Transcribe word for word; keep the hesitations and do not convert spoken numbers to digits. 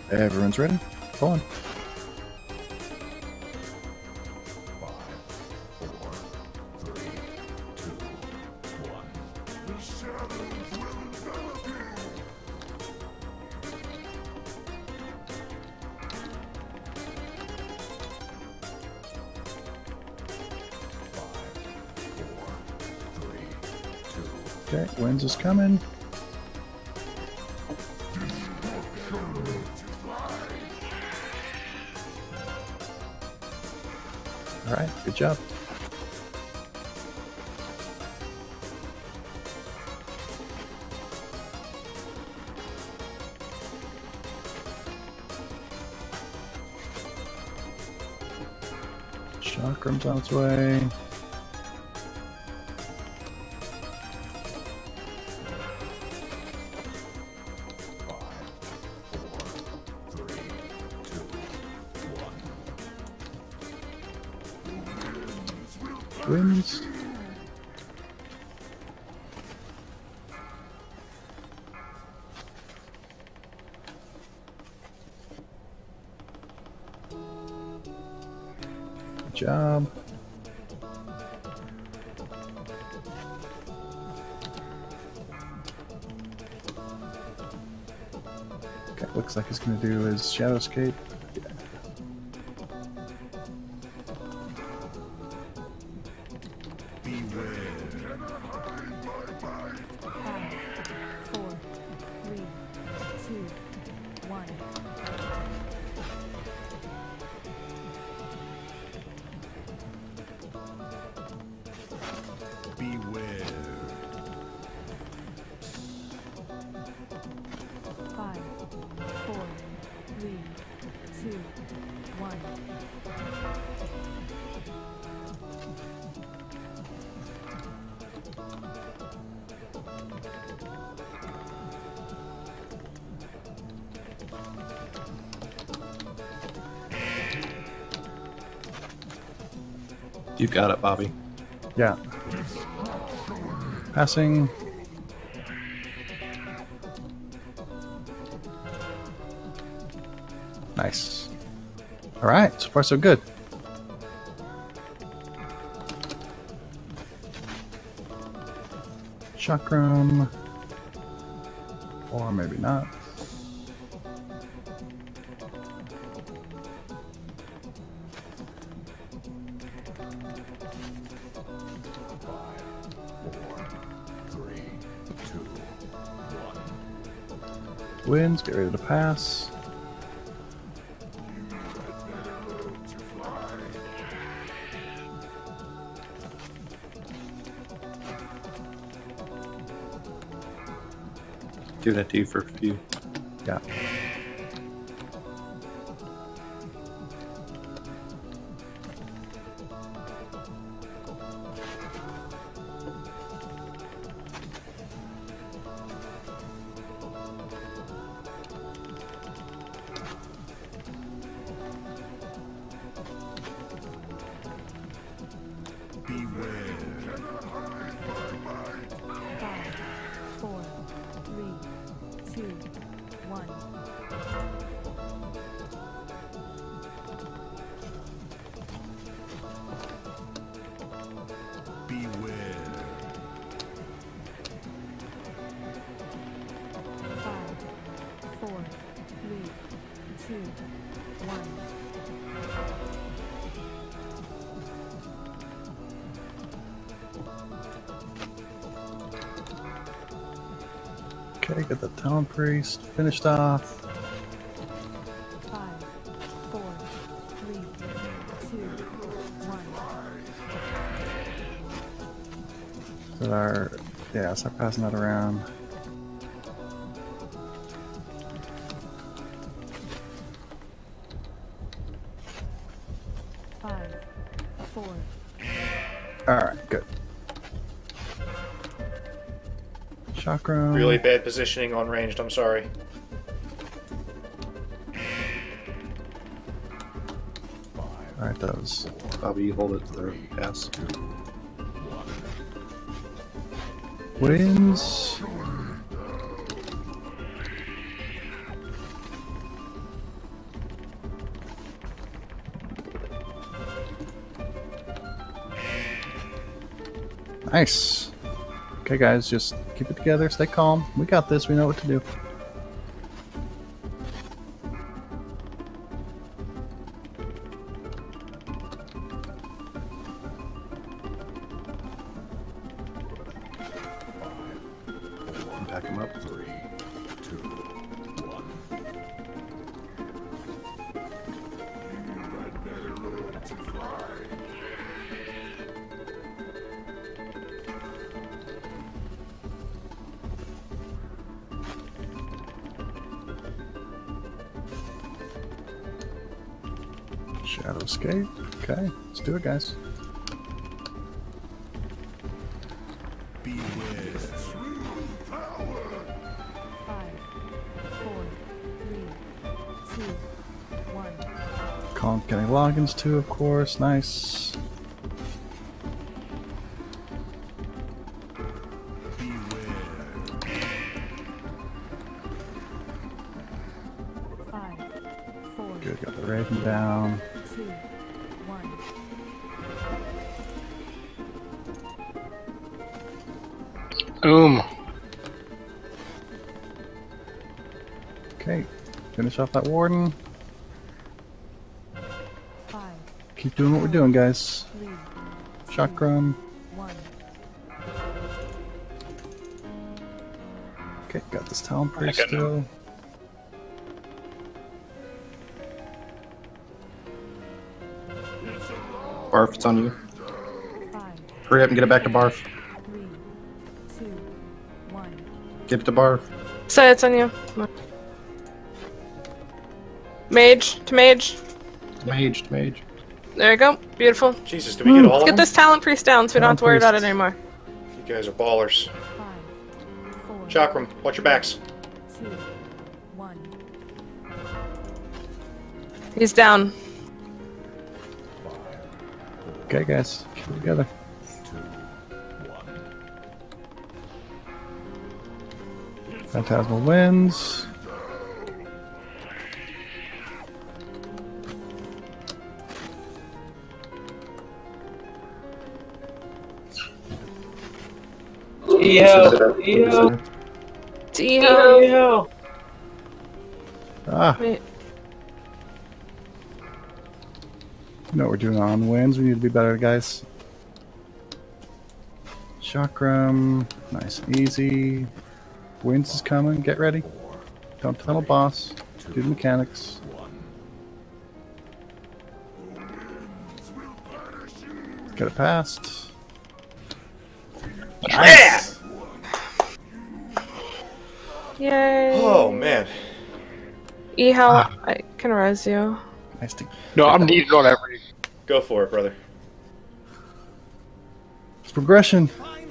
Everyone's ready? Go on. Okay, winds is coming. Alright, good job. Chakram's on its way. Wins. Good job. Okay, looks like he's going to do his Shadowscape. You got it, Bobby. Yeah. Passing. Nice. All right, so far so good. Chakram. Or maybe not. Winds, get ready to pass. Give that to you for a few. Yeah. Okay, get the Town Priest finished off. Five, four, three, two, one. That our yeah, start passing that around. Five, four. Alright, good. Chakra. Really bad positioning on ranged, I'm sorry. Alright, that was... Bobby, you hold it for pass. Winds. Nice. Okay, guys, just keep it together. Stay calm. We got this. We know what to do. Back him up. Three, two, one. You had better learn to fly. Shadow escape. Okay, let's do it, guys. Beware. Five, four, three, two, one. Call Kenny Loggins too, of course. Nice. Five, four, Good, got the Raven down. two, one. Boom. Okay, finish off that Warden. Five, Keep doing what we're doing, guys. three, Chakram. one. Okay, got this Talon Priest got still. Barf, it's on you. Five, Hurry up and get it back to Barf. three, two, one. Get it to Barf. So it's on you. Mage to mage. Mage, to mage. There you go. Beautiful. Jesus, do we get all Let's of get them? this talent priest down so we don't have to worry about it anymore. You guys are ballers. Five, four, Chakram, watch your backs. two, one. He's down. Okay, guys, keep it together. Phantasmal wins. Yo, yo, Damn. yo. Ah, Wait. you know what we're doing on wins. We need to be better, guys. Chakram, nice and easy. Wins is coming. Get ready. Don't tunnel boss. Do the mechanics. Get it passed. Nice. Yay. Oh, man. E how Ah. I can res you. Nice to No, I'm needed on every. Go for it, brother. It's progression.